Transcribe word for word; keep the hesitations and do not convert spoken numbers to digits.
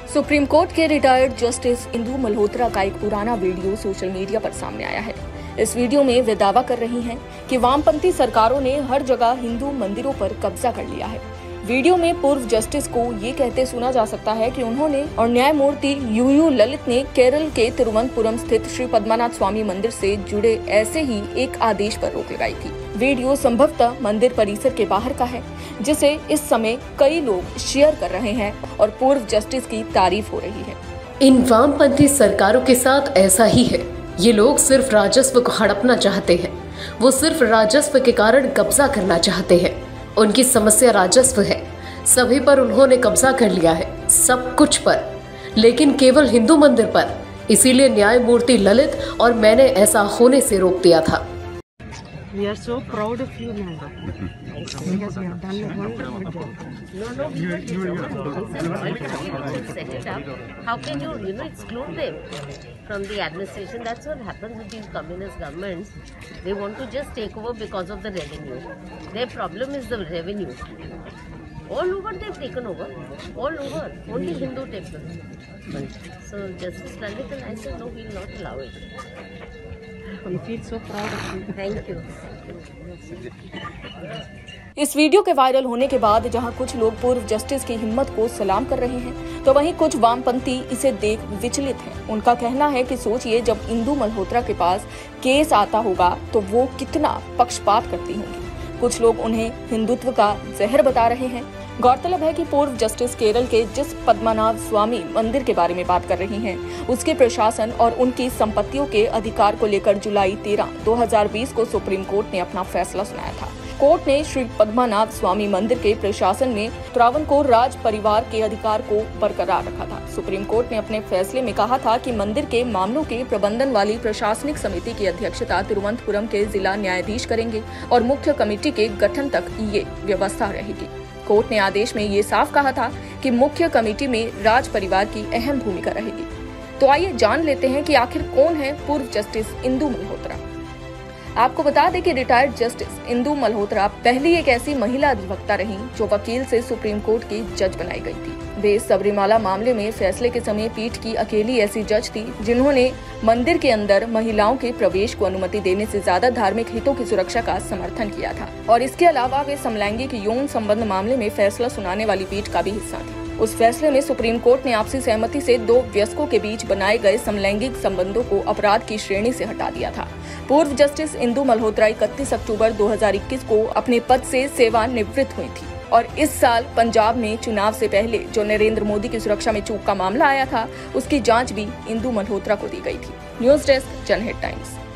Supreme court के retired justice Indu Malhotra का एक पुराना वीडियो सोशल मीडिया पर सामने आया है। इस वीडियो में वे दावा कर रही हैं कि वामपंथी सरकारों ने हर जगह हिंदू मंदिरों पर कब्जा कर लिया है। वीडियो में पूर्व जस्टिस को ये कहते सुना जा सकता है कि उन्होंने और न्यायमूर्ति यू यू ललित ने केरल के तिरुवनंतपुरम स्थित श्री पद्मानाथ स्वामी मंदिर से जुड़े ऐसे ही एक आदेश पर रोक लगाई थी। वीडियो संभवतः मंदिर परिसर के बाहर का है, जिसे इस समय कई लोग शेयर कर रहे हैं और पूर्व जस्टिस की तारीफ हो रही है। इन वामपंथी सरकारों के साथ ऐसा ही है। ये लोग सिर्फ राजस्व को हड़पना चाहते हैं। वो सिर्फ राजस्व के कारण कब्जा करना चाहते हैं। उनकी समस्या राजस्व है। सभी पर उन्होंने कब्जा कर लिया है, सब कुछ पर, लेकिन केवल हिंदू मंदिर पर। इसीलिए न्यायमूर्ति ललित और मैंने ऐसा होने से रोक दिया था। We are so proud of you, ma'am. Because you have done a wonderful job. No, no, we were just set it up. How can you, you know, exclude them from the administration? That's what happens with these communist governments. They want to just take over because of the revenue. Their problem is the revenue. All over they've taken over. All over. Only Hindu temples. So Justice Lalit and I said, no, we will not allow it. We feel so proud of you. Thank you. इस video के viral होने के बाद जहां कुछ लोग पूर्व justice की हिम्मत को सलाम कर रहे हैं, तो वहीं कुछ वामपंथी इसे देख विचलित हैं। उनका कहना है कि सोचिए, जब इंदु मल्होत्रा के पास केस आता होगा तो वो कितना पक्षपात करती होंगी। कुछ लोग उन्हें हिंदुत्व का जहर बता रहे हैं। गौरतलब है कि पूर्व जस्टिस केरल के जिस पद्मनाभ स्वामी मंदिर के बारे में बात कर रही हैं, उसके प्रशासन और उनकी संपत्तियों के अधिकार को लेकर जुलाई तेरह दो हज़ार बीस को सुप्रीम कोर्ट ने अपना फैसला सुनाया था। कोर्ट ने श्री पद्मनाभ स्वामी मंदिर के प्रशासन में त्रावणकोर राज परिवार के अधिकार को बरकरार रखा था। सुप्रीम कोर्ट ने अपने फैसले में कहा था कि मंदिर के मामलों के प्रबंधन वाली प्रशासनिक समिति की अध्यक्षता तिरुवनंतपुरम के जिला न्यायाधीश करेंगे और मुख्य कमेटी के गठन तक ये व्यवस्था रहेगी। कोर्ट ने आदेश में ये साफ कहा था कि मुख्य कमेटी में राज परिवार की अहम भूमिका रहेगी। तो आइए जान लेते हैं कि आखिर कौन है पूर्व जस्टिस इंदु मल्होत्रा। आपको बता दें कि रिटायर्ड जस्टिस इंदु मल्होत्रा पहली एक ऐसी महिला अधिवक्ता रही जो वकील से सुप्रीम कोर्ट की जज बनाई गई थी। वे सबरीमाला मामले में फैसले के समय पीठ की अकेली ऐसी जज थी जिन्होंने मंदिर के अंदर महिलाओं के प्रवेश को अनुमति देने से ज्यादा धार्मिक हितों की सुरक्षा का समर्थन किया था। और इसके अलावा वे समलैंगिक यौन संबंध मामले में फैसला सुनाने वाली पीठ का भी हिस्सा थी। उस फैसले में सुप्रीम कोर्ट ने आपसी सहमति से दो वयस्कों के बीच बनाए गए समलैंगिक संबंधों को अपराध की श्रेणी से हटा दिया था। पूर्व जस्टिस इंदु मल्होत्रा इकतीस अक्टूबर दो हज़ार इक्कीस को अपने पद से सेवानिवृत्त हुई थी और इस साल पंजाब में चुनाव से पहले जो नरेंद्र मोदी की सुरक्षा में चूक का मामला आया था, उसकी जांच भी इंदु मल्होत्रा को दी गई थी। News desk, Janhit times.